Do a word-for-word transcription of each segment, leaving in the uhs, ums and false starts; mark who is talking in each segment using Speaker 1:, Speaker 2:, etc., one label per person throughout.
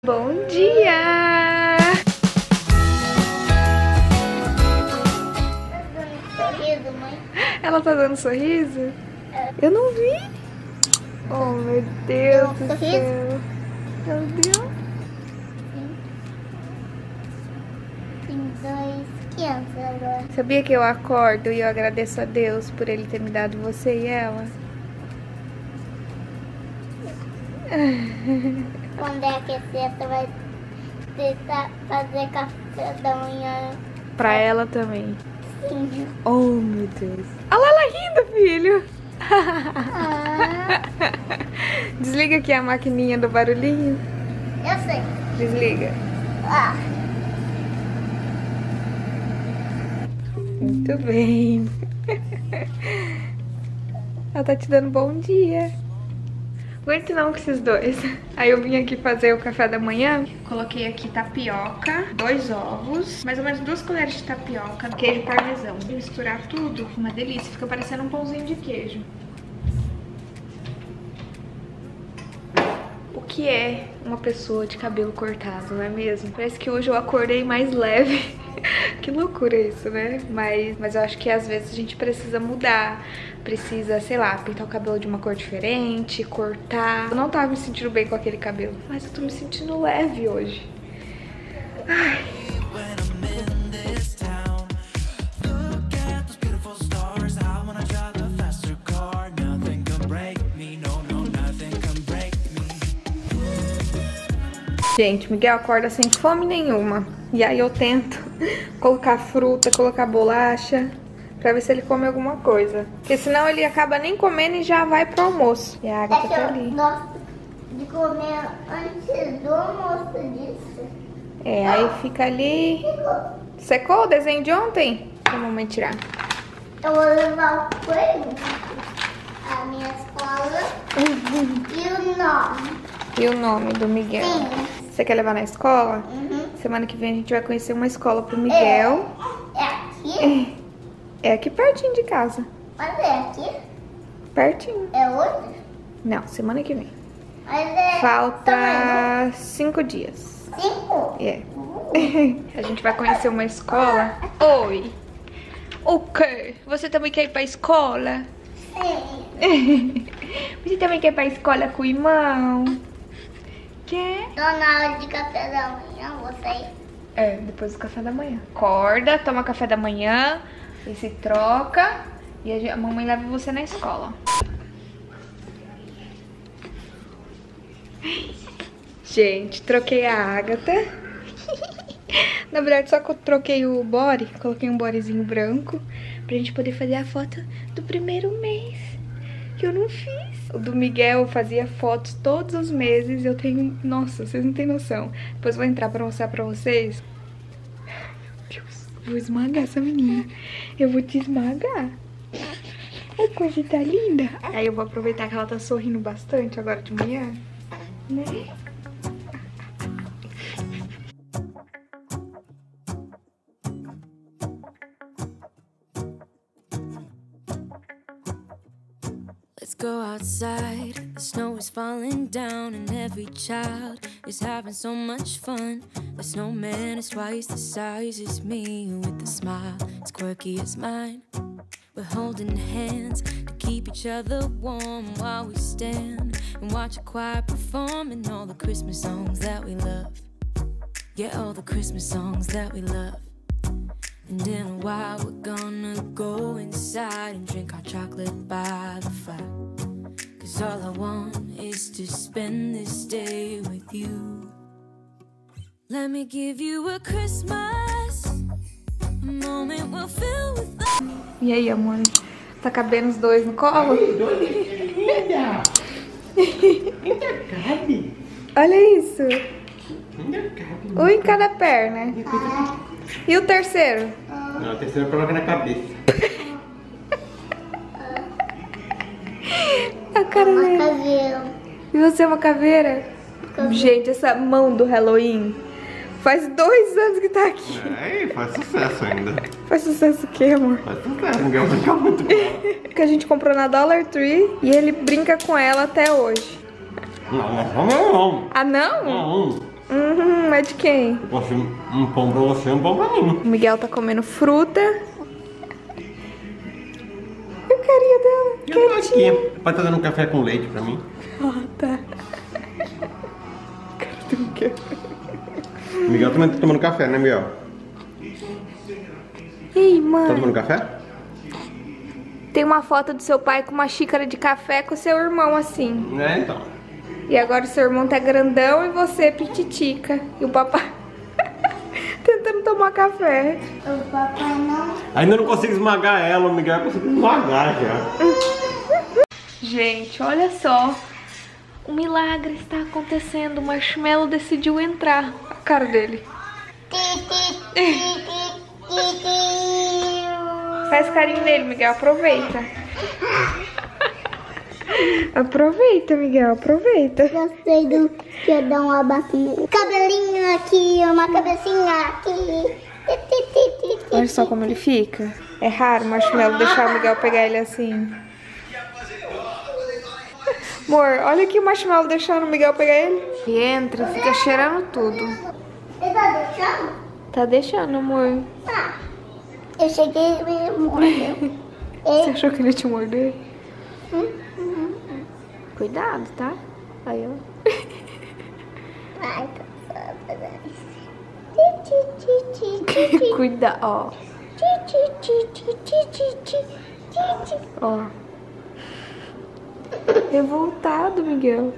Speaker 1: Bom dia!
Speaker 2: Tá dando sorriso, mãe?
Speaker 1: Ela tá dando sorriso? É. Eu não vi. Oh, meu Deus do
Speaker 2: sorriso?
Speaker 1: céu. Meu Deus.
Speaker 2: Tem dois crianças agora.
Speaker 1: Sabia que eu acordo e eu agradeço a Deus por Ele ter me dado você e ela?
Speaker 2: Quando é aquecer, você vai tentar fazer café da manhã.
Speaker 1: Pra ela também.
Speaker 2: Sim.
Speaker 1: Oh, meu Deus. Olha lá ela rindo, filho.
Speaker 2: Ah,
Speaker 1: Desliga aqui a maquininha do barulhinho.
Speaker 2: eu sei.
Speaker 1: Desliga.
Speaker 2: Ah,
Speaker 1: Muito bem. Ela tá te dando bom dia. Aguento não com esses dois. Aí eu vim aqui fazer o café da manhã. Coloquei aqui tapioca, dois ovos, mais ou menos duas colheres de tapioca, queijo parmesão. Misturar tudo, uma delícia. Fica parecendo um pãozinho de queijo. O que é uma pessoa de cabelo cortado, não é mesmo? Parece que hoje eu acordei mais leve. Que loucura isso, né? Mas, mas eu acho que às vezes a gente precisa mudar. Precisa, sei lá, pintar o cabelo de uma cor diferente, cortar. Eu não tava me sentindo bem com aquele cabelo, mas eu tô me sentindo leve hoje. Ai. Gente, Miguel acorda sem fome nenhuma. E aí eu tento colocar fruta, colocar bolacha, pra ver se ele come alguma coisa. Porque senão ele acaba nem comendo e já vai pro almoço. E a água
Speaker 2: é que
Speaker 1: tá
Speaker 2: eu
Speaker 1: ali.
Speaker 2: gosto de comer antes do almoço disso.
Speaker 1: É, aí fica ali. Secou o desenho de ontem? Deixa a mamãe tirar.
Speaker 2: Eu vou levar o coelho, a minha escola e o nome.
Speaker 1: E o nome do Miguel?
Speaker 2: Sim.
Speaker 1: Você quer levar na escola?
Speaker 2: Uhum.
Speaker 1: Semana que vem a gente vai conhecer uma escola pro Miguel.
Speaker 2: É, é aqui?
Speaker 1: É aqui pertinho de casa.
Speaker 2: Mas é aqui?
Speaker 1: Pertinho.
Speaker 2: É outro?
Speaker 1: Não, semana que vem.
Speaker 2: Mas é
Speaker 1: Falta cinco dias.
Speaker 2: cinco?
Speaker 1: É. A gente vai conhecer uma escola. Oi. O quê? Você também quer ir pra escola?
Speaker 2: Sim.
Speaker 1: Você também quer ir pra escola com o irmão? Quer?
Speaker 2: Tô na hora de café da manhã, vou sair.
Speaker 1: É, depois do café da manhã. Acorda, toma café da manhã, e se troca e a, gente, a mamãe leva você na escola. Gente, troquei a Agatha. Na verdade, só que eu troquei o body, coloquei um bodyzinho branco pra gente poder fazer a foto do primeiro mês, que eu não fiz. O do Miguel eu fazia fotos todos os meses. Eu tenho... Nossa, vocês não tem noção. Depois eu vou entrar pra mostrar pra vocês. Meu Deus, vou esmagar essa menina. Eu vou te esmagar. A coisa tá linda. Aí eu vou aproveitar que ela tá sorrindo bastante agora de manhã, né?
Speaker 3: Let's go outside, the snow is falling down and every child is having so much fun. The snowman is twice the size as me with a smile as quirky as mine. We're holding hands to keep each other warm while we stand and watch a choir performing all the Christmas songs that we love. Yeah, all the Christmas songs that we love. And in a while we're gonna go inside and drink our chocolate by the fire. Cause all I want is to spend this day with you. Let me give you a Christmas, a moment we'll fill with love.
Speaker 1: E aí, amor? Tá cabendo os dois no colo?
Speaker 4: Linda! Ainda cabe?
Speaker 1: Olha isso.
Speaker 4: Ainda cabe.
Speaker 1: Um em cada perna. E o terceiro?
Speaker 4: Não, a terceira coloca na cabeça.
Speaker 1: A cara
Speaker 2: Uma
Speaker 1: dele.
Speaker 2: caveira.
Speaker 1: E você é uma caveira? Gente, essa mão do Halloween faz dois anos que tá aqui.
Speaker 4: É, faz sucesso ainda.
Speaker 1: Faz sucesso o quê, amor?
Speaker 4: Faz sucesso, Miguel brinca muito com ela.
Speaker 1: Que a gente comprou na Dollar Tree e ele brinca com ela até hoje.
Speaker 4: Não, não, não, não.
Speaker 1: Ah, não?
Speaker 4: Não.
Speaker 1: Hum. Hum, é de quem?
Speaker 4: Eu posso um pão pra você e um pão pra mim.
Speaker 1: O Miguel tá comendo fruta. E a carinha dela?
Speaker 4: Eu tô aqui. Pode estar dando um café com leite pra mim?
Speaker 1: Ah, tá.
Speaker 4: O Miguel também tá tomando café, né, Miguel?
Speaker 1: Ei, mãe.
Speaker 4: Tá tomando café?
Speaker 1: Tem uma foto do seu pai com uma xícara de café com seu irmão assim.
Speaker 4: É, então.
Speaker 1: E agora o seu irmão tá grandão e você pititica. E o papai tentando tomar café.
Speaker 2: O papai não.
Speaker 4: Ainda não consigo esmagar ela, o Miguel conseguiu esmagar já.
Speaker 1: Gente, olha só. Um milagre está acontecendo. O Marshmallow decidiu entrar. A cara dele. Faz carinho nele, Miguel. Aproveita. Aproveita, Miguel. Aproveita.
Speaker 2: Gostei do que eu dou um abacinho. Cabelinho aqui, uma cabecinha aqui.
Speaker 1: Olha só como ele fica. É raro o Marshmallow deixar o Miguel pegar ele assim. Amor, olha aqui o Marshmallow deixando o Miguel pegar ele. E entra, fica cheirando tudo.
Speaker 2: Você tá deixando?
Speaker 1: Tá deixando, amor.
Speaker 2: Ah, eu cheguei e me mordeu.
Speaker 1: Você achou que ele ia te morder? Cuidado, tá? Aí, ó.
Speaker 2: Ai, tá.
Speaker 1: Cuidado, ó. Ó. Revoltado, Miguel.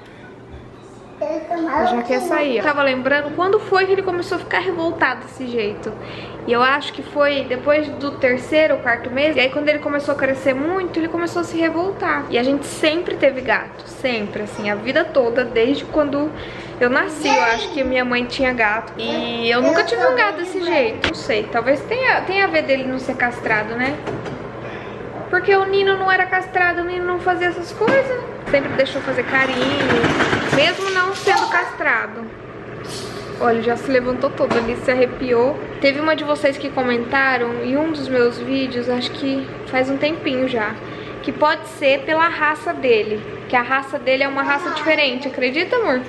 Speaker 1: Já quer sair. Eu tava lembrando quando foi que ele começou a ficar revoltado desse jeito. E eu acho que foi depois do terceiro ou quarto mês. E aí quando ele começou a crescer muito, ele começou a se revoltar. E a gente sempre teve gato. Sempre, assim, a vida toda. Desde quando eu nasci, eu acho que minha mãe tinha gato. E eu nunca tive um gato desse jeito. Não sei, talvez tenha, tenha a ver dele não ser castrado, né? Porque o Nino não era castrado, o Nino não fazia essas coisas. Sempre deixou fazer carinho, mesmo não sendo castrado. Olha, já se levantou todo ali, se arrepiou. Teve uma de vocês que comentaram em um dos meus vídeos, acho que faz um tempinho já, que pode ser pela raça dele. Que a raça dele é uma raça diferente, acredita, amor?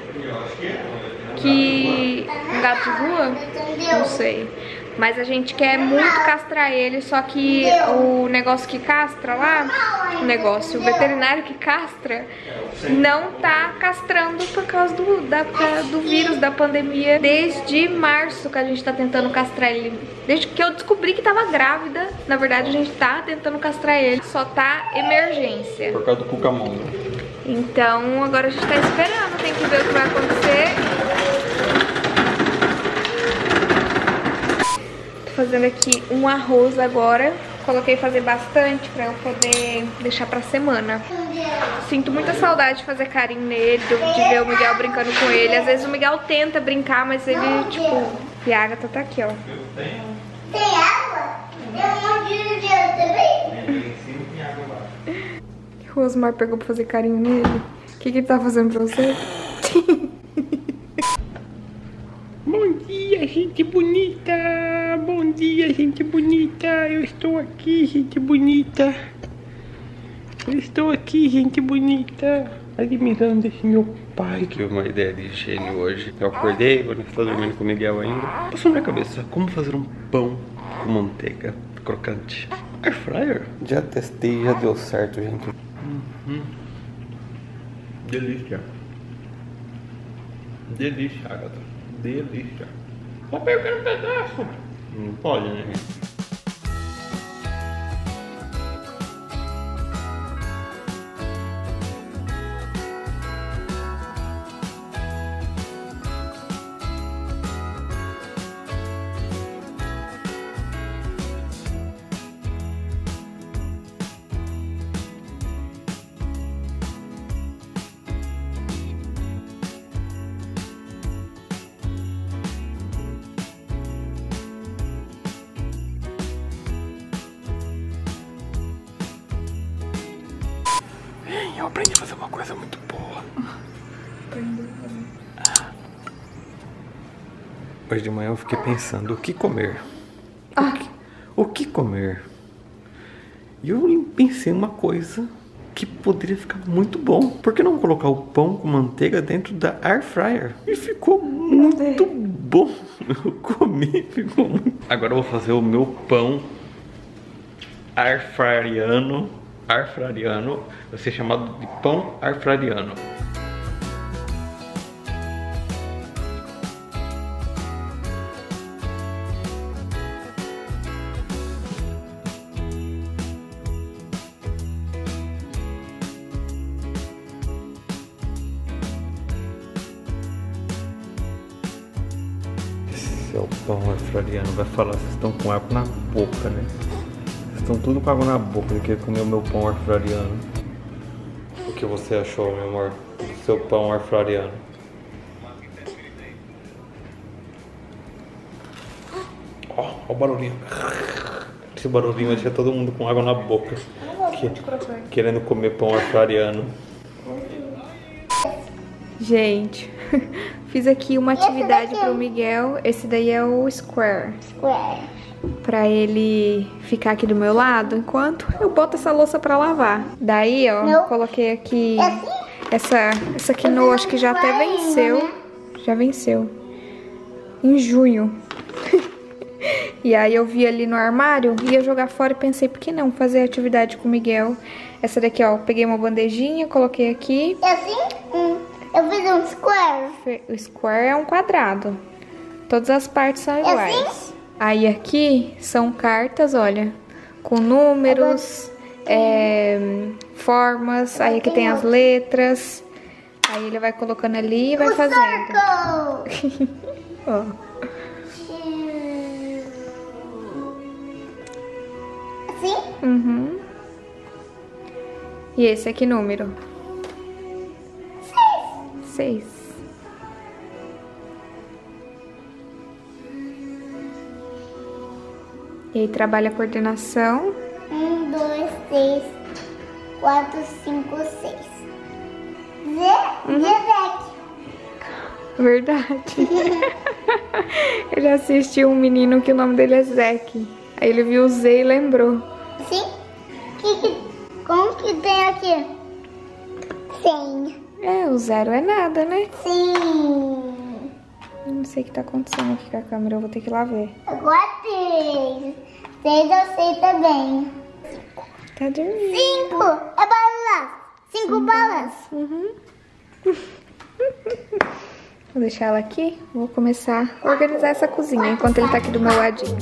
Speaker 1: Que um gato de rua? Não sei. Mas a gente quer muito castrar ele, só que o negócio que castra lá, o negócio, o veterinário que castra, não tá castrando por causa do, da, do vírus, da pandemia. Desde março que a gente tá tentando castrar ele. Desde que eu descobri que tava grávida, na verdade a gente tá tentando castrar ele. Só tá emergência.
Speaker 4: Por causa do cucamonga.
Speaker 1: Então agora a gente tá esperando, tem que ver o que vai acontecer. Fazendo aqui um arroz agora. Coloquei fazer bastante pra eu poder deixar pra semana. Sinto muita saudade de fazer carinho nele, de ver o Miguel brincando com ele. Às vezes o Miguel tenta brincar, mas ele, tipo... E a Agatha tá aqui, ó.
Speaker 2: Tem água? Tem um monte de gelo também?
Speaker 1: O Osmar pegou pra fazer carinho nele. O que que ele tá fazendo pra você?
Speaker 5: Bom dia, gente bonita! Bom dia, gente bonita! Eu estou aqui, gente bonita! Eu estou aqui, gente bonita! Admirando esse meu pai.
Speaker 4: Tive uma ideia de gênio hoje. Eu acordei, quando eu estou dormindo com o Miguel ainda. Passou na minha cabeça como fazer um pão com manteiga crocante. Air fryer? Já testei, já deu certo, gente. Uhum. Delícia. Delícia, Agatha. Delícia.
Speaker 5: Só pegar um pedaço.
Speaker 4: Não pode, né, gente?
Speaker 5: Eu aprendi a fazer uma coisa muito boa.
Speaker 4: Hoje de manhã eu fiquei pensando o que comer. O que, o que comer? E eu pensei uma coisa que poderia ficar muito bom. Por que não colocar o pão com manteiga dentro da air fryer? E ficou muito bom. Eu comi, ficou muito... Agora eu vou fazer o meu pão air fryeriano. Air fryeriano. Vai ser chamado de pão air fryeriano. Esse é o pão australiano. Vai falar, vocês estão com água na boca, né? Vocês estão tudo com água na boca de querer comer o meu pão australiano. O que você achou, meu amor, do seu pão australiano? Ó, ó o barulhinho. Esse barulhinho vai deixar todo mundo com água na boca. Que, querendo comer pão australiano.
Speaker 1: Gente, fiz aqui uma atividade pro Miguel. Esse daí é o Square.
Speaker 2: Square.
Speaker 1: Pra ele ficar aqui do meu lado enquanto eu boto essa louça pra lavar. Daí, ó,
Speaker 2: Não.
Speaker 1: coloquei aqui
Speaker 2: É assim?
Speaker 1: essa, essa quinoa, acho que já até venceu. Já venceu. Em junho. E aí eu vi ali no armário, ia jogar fora e pensei, por que não fazer atividade com o Miguel? Essa daqui, ó, peguei uma bandejinha, coloquei aqui.
Speaker 2: É assim? Hum. Eu fiz um square.
Speaker 1: O square é um quadrado. Todas as partes são iguais.
Speaker 2: assim?
Speaker 1: Aí aqui são cartas, olha, com números, é, formas. Aí aqui tem as letras. Aí ele vai colocando ali e vai fazendo.
Speaker 2: Circle.
Speaker 1: Ó.
Speaker 2: Assim?
Speaker 1: Uhum. E esse aqui número? Seis. E aí trabalha a coordenação.
Speaker 2: Um, dois, três, quatro, cinco, seis. Z, Zezek.
Speaker 1: Verdade. Ele assistiu um menino que o nome dele é Zeke. Aí ele viu o Z e lembrou.
Speaker 2: Assim? Que, que, como que tem aqui? Cem.
Speaker 1: É, o zero é nada, né?
Speaker 2: Sim.
Speaker 1: Eu não sei o que tá acontecendo aqui com a câmera, eu vou ter que ir lá ver.
Speaker 2: Agora três. Seis eu sei também.
Speaker 1: Tá dormindo.
Speaker 2: Cinco. É balas. Cinco balas.
Speaker 1: Uhum. Vou deixar ela aqui. Vou começar a organizar essa cozinha enquanto ele tá aqui do meu ladinho.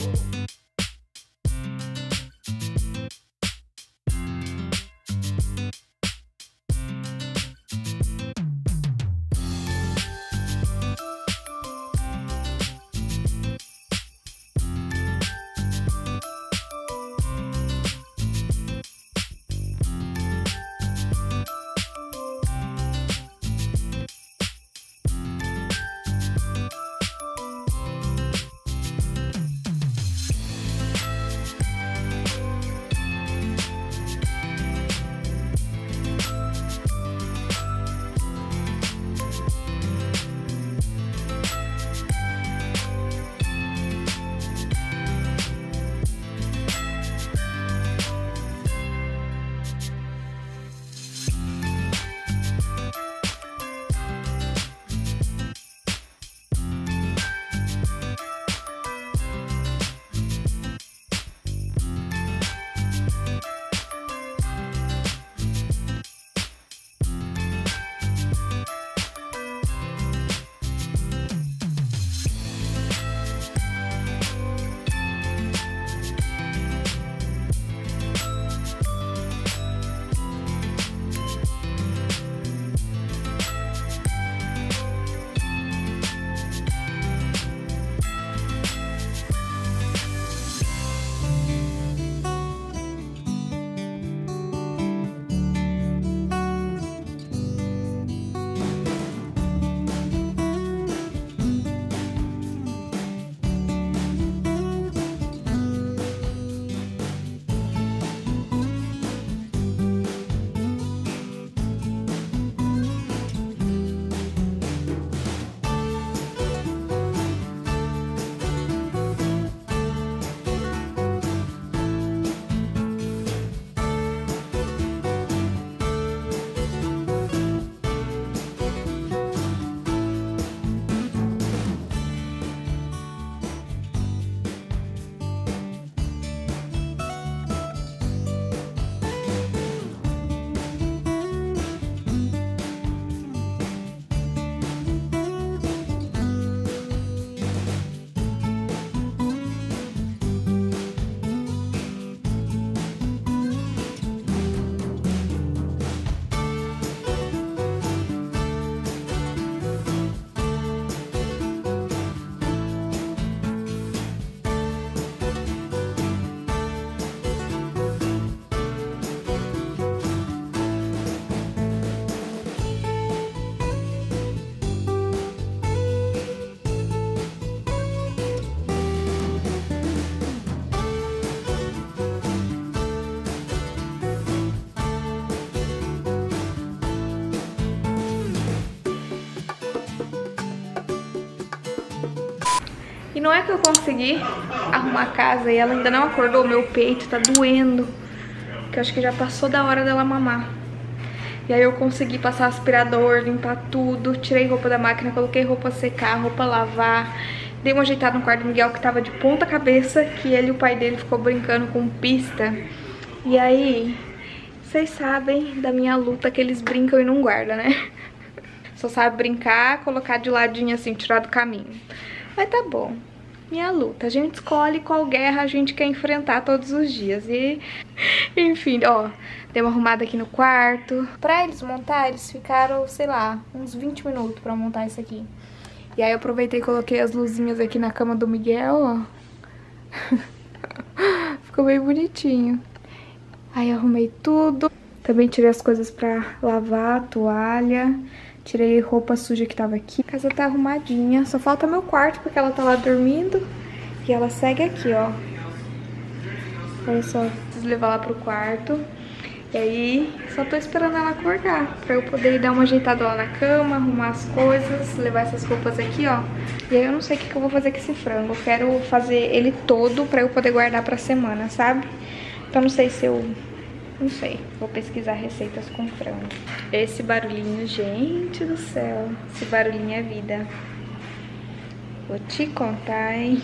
Speaker 1: E não é que eu consegui arrumar a casa e ela ainda não acordou, meu peito tá doendo. Que eu acho que já passou da hora dela mamar. E aí eu consegui passar aspirador, limpar tudo, tirei roupa da máquina, coloquei roupa secar, roupa lavar. Dei uma ajeitada no quarto do Miguel que tava de ponta cabeça, que ele e o pai dele ficou brincando com pista. E aí, vocês sabem da minha luta que eles brincam e não guardam, né? Só sabe brincar, colocar de ladinho assim, tirar do caminho. Mas tá bom. Minha luta. A gente escolhe qual guerra a gente quer enfrentar todos os dias. E, enfim, ó, dei uma arrumada aqui no quarto. Pra eles montar, eles ficaram, sei lá, uns vinte minutos pra montar isso aqui. E aí eu aproveitei e coloquei as luzinhas aqui na cama do Miguel, ó. Ficou bem bonitinho. Aí arrumei tudo. Também tirei as coisas pra lavar, toalha. Tirei roupa suja que tava aqui. A casa tá arrumadinha. Só falta meu quarto, porque ela tá lá dormindo. E ela segue aqui, ó. Olha só, preciso levar ela pro quarto. E aí, só tô esperando ela acordar, pra eu poder dar uma ajeitada lá na cama, arrumar as coisas, levar essas roupas aqui, ó. E aí eu não sei o que, que eu vou fazer com esse frango. Eu quero fazer ele todo pra eu poder guardar pra semana, sabe? Então não sei se eu... Não sei, vou pesquisar receitas com frango. Esse barulhinho, gente do céu, esse barulhinho é vida. Vou te contar, hein?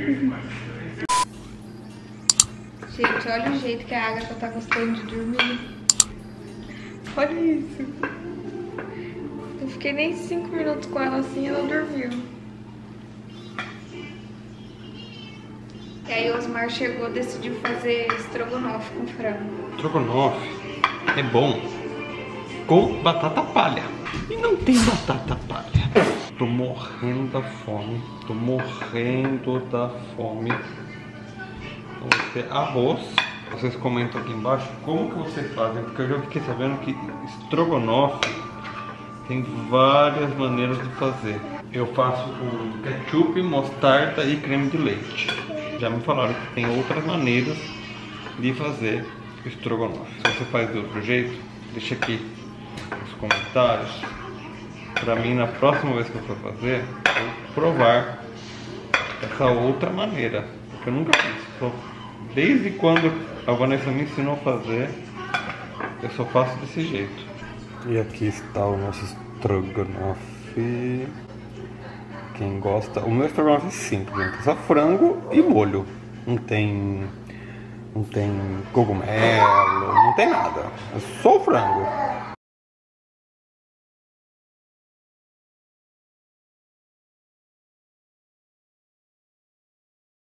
Speaker 1: Gente, olha o jeito que a Agatha tá gostando de dormir. Olha isso. Não fiquei nem cinco minutos com ela assim e ela dormiu. E aí o Osmar chegou e decidiu fazer estrogonofe com frango.
Speaker 4: Estrogonofe é bom com batata palha. E não tem batata palha. Tô morrendo da fome. Tô morrendo da fome. Vou ter arroz. Vocês comentam aqui embaixo como que vocês fazem, porque eu já fiquei sabendo que estrogonofe tem várias maneiras de fazer. Eu faço com ketchup, mostarda e creme de leite. Já me falaram que tem outras maneiras de fazer estrogonofe. Se você faz de outro jeito, deixa aqui nos comentários. Pra mim, na próxima vez que eu for fazer, eu vou provar essa outra maneira. Porque eu nunca fiz. Só desde quando a Vanessa me ensinou a fazer, eu só faço desse jeito. E aqui está o nosso estrogonofe. Quem gosta... O meu estrogonofe é simples, gente. É só frango e molho. Não tem... Não tem cogumelo, não tem nada. É só o frango.